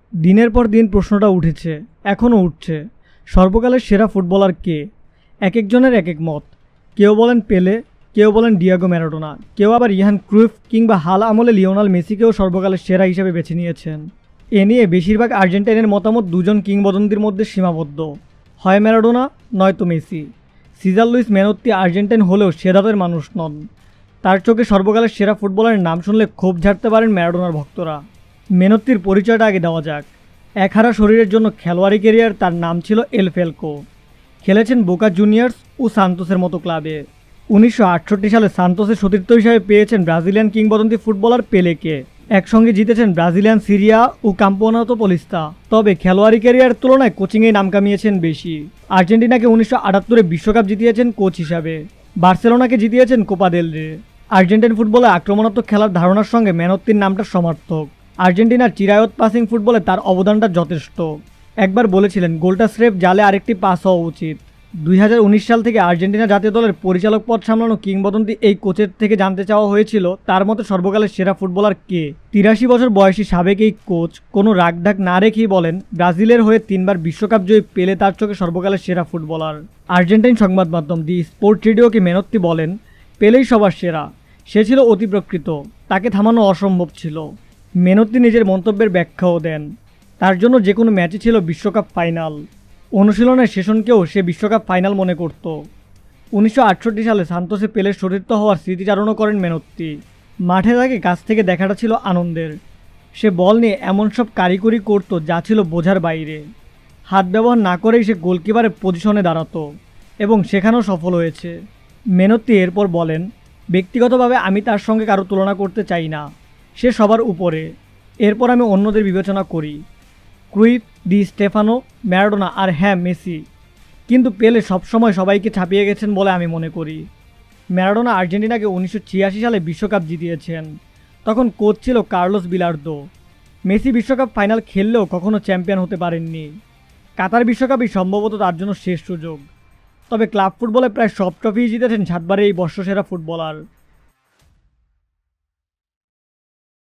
দিনের পর দিন প্রশ্নটা উঠেছে, এখনও উঠছে। সর্বকালের সেরা ফুটবলার কে? এক একজনের এক এক মত। কেউ বলেন পেলে, কেউ বলেন ডিয়েগো ম্যারাডোনা, কেউ আবার ইহান ক্রুইফ কিংবা হাল আমলে লিওনাল মেসিকেও সর্বকালের সেরা হিসেবে বেছে নিয়েছেন। এ নিয়ে বেশিরভাগ আর্জেন্টাইনের মতামত দুজন কিংবদন্তির মধ্যে সীমাবদ্ধ, হয় ম্যারাডোনা নয়তো Messi. Cesar Luis Menotti Argentine হলেও সে ধাপের মানুষ নন। তার চোখে সর্বকালের সেরা ফুটবলারের নাম শুনলে ক্ষোভ ঝাড়তে পারেন ম্যারাডোনার ভক্তরা। মেনোত্তির পরিচয়টা আগে দেওয়া যাক। একহারা শরীরের জন্য খেলোয়াড়ি কেরিয়ার তার নাম ছিল এল ফেলকো। খেলেছেন বোকা জুনিয়র্স ও সান্তোসের মতো ক্লাবে। 1968 সালে সান্তোসের সতীর্থ হিসাবে পেয়েছেন ব্রাজিলিয়ান কিংবদন্তি ফুটবলার পেলেকে। একসঙ্গে জিতেছেন ব্রাজিলিয়ান সিরিয়া ও কাম্পোনাতো পলিস্তা। তবে খেলোয়াড়ি ক্যারিয়ার তুলনায় কোচিংয়েই নাম কামিয়েছেন বেশি। আর্জেন্টিনাকে 1978 বিশ্বকাপ জিতিয়েছেন কোচ হিসাবে। বার্সেলোনাকে জিতিয়েছেন কোপা দেল রে। আর্জেন্টাইন ফুটবলে আক্রমণাত্মক খেলার ধারণার সঙ্গে মেনোত্তির নামটা সমার্থক। আর্জেন্টিনার চিরায়ত পাসিং ফুটবলে তার অবদানটা যথেষ্ট। একবার বলেছিলেন গোলটা স্রেফ জালে আরেকটি পাস হওয়া উচিত। 2019 সাল থেকে আর্জেন্টিনা জাতীয় দলের পরিচালক পদ সামলানো কিংবদন্তি এই কোচের থেকে জানতে চাওয়া হয়েছিল তার মতে সর্বকালের সেরা ফুটবলার কে। 83 বছর বয়সী সাবেক এই কোচ কোনো রাগঢাক না রেখেই বলেন ব্রাজিলের হয়ে 3বার বিশ্বকাপ জয়ী পেলে তার চোখে সর্বকালের সেরা ফুটবলার। আর্জেন্টাইন সংবাদ মাধ্যম দি স্পোর্ট রেডিওকে মেনোত্তি বলেন, পেলেই সবার সেরা। সে ছিল অতি প্রকৃত, তাকে থামানো অসম্ভব ছিল। মেনোত্তি নিজের মন্তব্যের ব্যাখ্যাও দেন, তার জন্য যে কোনো ম্যাচই ছিল বিশ্বকাপ ফাইনাল। অনুশীলনের সেশনকেও সে বিশ্বকাপ ফাইনাল মনে করত। 1968 সালে সান্তোসে পেলের সতীর্থ হওয়ার স্মৃতিচারণও করেন মেনোত্তি। মাঠে তাকে কাছ থেকে দেখাটা ছিল আনন্দের। সে বল নিয়ে এমন সব কারিগরি করত যা ছিল বোঝার বাইরে। হাত ব্যবহার না করেই সে গোলকিপারের পজিশনে দাঁড়াতো এবং সেখানেও সফল হয়েছে। মেনোত্তি এরপর বলেন, ব্যক্তিগতভাবে আমি তার সঙ্গে কারো তুলনা করতে চাই না, সে সবার উপরে। এরপর আমি অন্যদের বিবেচনা করি, ক্রুইফ, ডি স্টেফানো, ম্যারাডোনা আর হ্যাঁ মেসি। কিন্তু পেলে সবসময় সবাইকে ছাপিয়ে গেছেন বলে আমি মনে করি। ম্যারাডোনা আর্জেন্টিনাকে 1986 সালে বিশ্বকাপ জিতিয়েছেন, তখন কোচ ছিল কার্লোস বিলার্দো। মেসি বিশ্বকাপ ফাইনাল খেললেও কখনো চ্যাম্পিয়ন হতে পারেননি। কাতার বিশ্বকাপই সম্ভবত তার জন্য শেষ সুযোগ। তবে ক্লাব ফুটবলে প্রায় সব ট্রফিই জিতেছেন 7বারের এই বর্ষসেরা ফুটবলার।